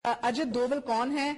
अजित डोवल कौन है,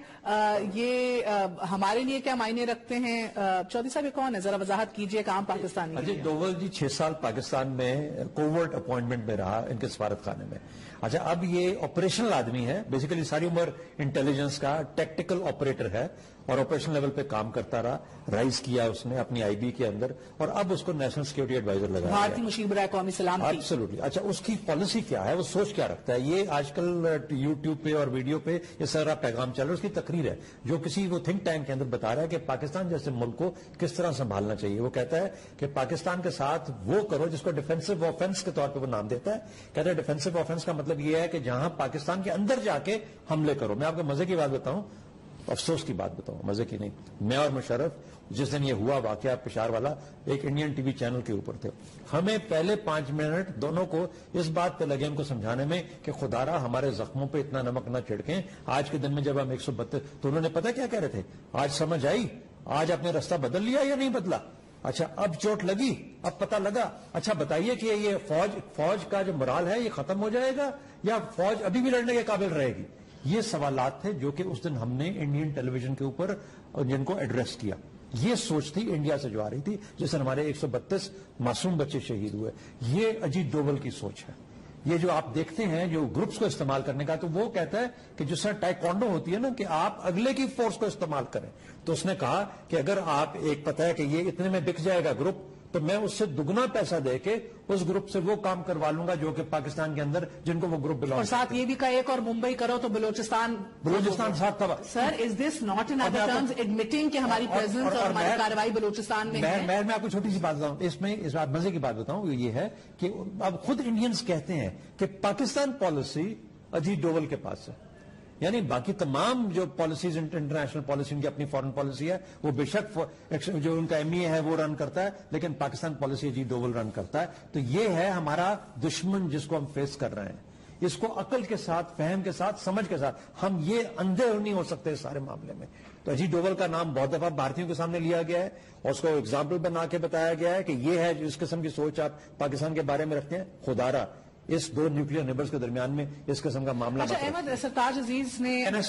ये हमारे लिए क्या मायने रखते हैं? चौधरी साहब ये कौन है, जरा वजाहत कीजिए। काम पाकिस्तानी अजित डोवल जी 6 साल पाकिस्तान में कोवर्ट अपॉइंटमेंट में रहा इनके सफारत खाने में। अच्छा, अब ये ऑपरेशनल आदमी है, बेसिकली सारी उम्र इंटेलिजेंस का टेक्टिकल ऑपरेटर है और ऑपरेशन लेवल पे काम करता रहा। राइज किया उसने अपनी आईबी के अंदर और अब उसको नेशनल सिक्योरिटी एडवाइजर लगाया भारतीय मुशीर बराए कौमी सलामती। एब्सोल्युटली। अच्छा, उसकी पॉलिसी क्या है, वो सोच क्या रखता है, ये आजकल यूट्यूब पे और वीडियो पे ये सारा पैगाम चल रहा है। उसकी तकरीर है जो किसी वो थिंक टैंक के अंदर बता रहा है कि पाकिस्तान जैसे मुल्क को किस तरह संभालना चाहिए। वो कहता है कि पाकिस्तान के साथ वो करो जिसको डिफेंसिव ऑफेंस के तौर पर वो नाम देता है। कहता है डिफेंसिव ऑफेंस का मतलब ये है कि जहां पाकिस्तान के अंदर जाके हमले करो। मैं आपको मजे की बात बताऊं, अफसोस की बात बताऊं, मजे की नहीं। मैं और मुशर्रफ जिस दिन ये हुआ वाकया पेशावर वाला, एक इंडियन टीवी चैनल के ऊपर थे। हमें पहले 5 मिनट दोनों को इस बात पे लगे उनको समझाने में कि खुदारा हमारे जख्मों पे इतना नमक न छिड़कें। आज के दिन में जब हम 132, तो उन्होंने पता क्या कह रहे थे, आज समझ आई, आज आपने रास्ता बदल लिया या नहीं बदला। अच्छा, अब चोट लगी, अब पता लगा। अच्छा बताइए कि ये फौज का जो मोराल है ये खत्म हो जाएगा या फौज अभी भी लड़ने के काबिल रहेगी। ये सवालात थे जो कि उस दिन हमने इंडियन टेलीविजन के ऊपर जिनको एड्रेस किया। ये सोच थी इंडिया से जो आ रही थी, जिससे हमारे 132 मासूम बच्चे शहीद हुए। ये अजीत डोवल की सोच है। ये जो आप देखते हैं जो ग्रुप्स को इस्तेमाल करने का, तो वो कहता है कि जिस तरह टाइकोंडो होती है ना कि आप अगले की फोर्स को इस्तेमाल करें। तो उसने कहा कि अगर आप एक पता है कि ये इतने में बिक जाएगा ग्रुप, तो मैं उससे दुगना पैसा देके उस ग्रुप से वो काम करवा लूंगा जो कि पाकिस्तान के अंदर जिनको वो ग्रुप बिलोंग। और साथ ये भी कहा एक और मुंबई करो तो बलोचिस्तान साथ तबा। Sir, is this not in other terms admitting कि हमारी प्रेजेंस और हमारी कार्रवाई बलोचिस्तान में है? मैं आपको छोटी सी बात बताऊं, इसमें इस बात मजे की बात बताऊं, ये है कि अब खुद इंडियंस कहते हैं कि पाकिस्तान पॉलिसी अजीत डोवल के पास है। यानी बाकी तमाम जो पॉलिसीज इंटरनेशनल पॉलिसी उनकी अपनी फॉरेन पॉलिसी है, वो बेशक जो उनका एमईए है वो रन करता है, लेकिन पाकिस्तान पॉलिसी अजीत डोवल रन करता है। तो ये है हमारा दुश्मन जिसको हम फेस कर रहे हैं। इसको अकल के साथ, फहम के साथ, समझ के साथ, हम ये अंधे नहीं हो सकते इस सारे मामले में। तो अजीत डोवल का नाम बहुत दफा भारतीयों के सामने लिया गया है और उसको एग्जाम्पल बना के बताया गया है कि ये है जिस किस्म की सोच आप पाकिस्तान के बारे में रखते हैं। खुदारा इस 2 न्यूक्लियर नेबर्स के दरमियान में इस किस्म का मामला। अच्छा अहमद, सरताज अजीज ने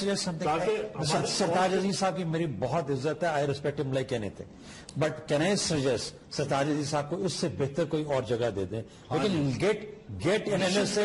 सरताज अजीज साहब की मेरी बहुत इज्जत है, I respect him like anything, but can I suggest Sartaj Aziz साहब को इससे बेहतर कोई और जगह दे दें। लेकिन get an NSA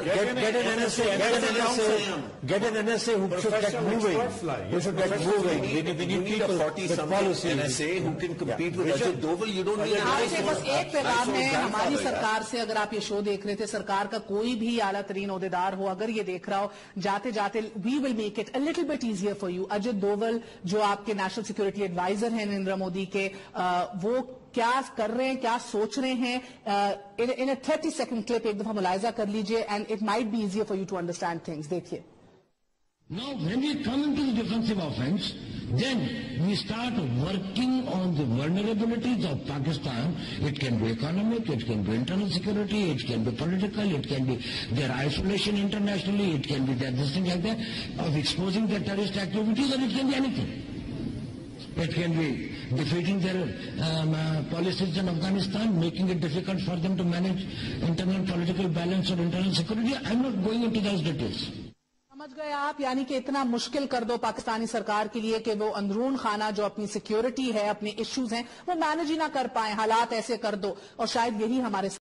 who should get moving. We should get moving. We need people with policy. NSA who can compete with Ajit Doval. You don't need आपसे बस एक पैगाम है हमारी सरकार से। अगर आप ये शो देख रहे थे, सरकार का कोई भी आला तरीन ओहदेदार हो, अगर ये देख रहा हो, जाते जाते we will make it a little bit easier for you. Ajit Doval जो आपके नेशनल सिक्योरिटी एडवाइजर हैं नरेंद्र मोदी के, वो क्या कर रहे हैं, क्या सोच रहे हैं, इन 30 सेकंड क्लिप एक दफा मुलायजा कर लीजिए and it might be easier for you to understand things. देखिए। Now when we come into the defensive offense, then we start working on the vulnerabilities of Pakistan. It can be economic, it can be internal security, it can be political, it can be their isolation internationally, it can be their this thing like that, of exposing their terrorist activities, or it can be anything. It can be defeating their policies in Afghanistan, making it difficult for them to manage internal political balance or internal security. I'm not going into those details. समझ गए आप, यानी कि इतना मुश्किल कर दो पाकिस्तानी सरकार के लिए कि वो अंदरून खाना जो अपनी सिक्योरिटी है, अपने इश्यूज हैं, वो मैनेज ही ना कर पाए, हालात ऐसे कर दो। और शायद यही हमारे